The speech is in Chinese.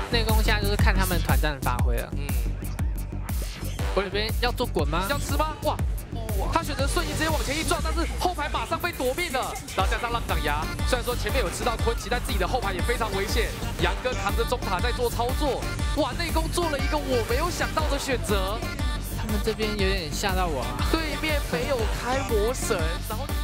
内功现在就是看他们团战的发挥了。我这边要做滚吗？ 要吃吗？哇！他选择瞬移直接往前一撞，但是后排马上被夺命了。然后加上浪长牙，虽然说前面有吃到吞骑，但自己的后排也非常危险。杨哥扛着中塔在做操作，哇！内功做了一个我没有想到的选择。 他们这边有点吓到我啊。 对面没有开魔神，然后。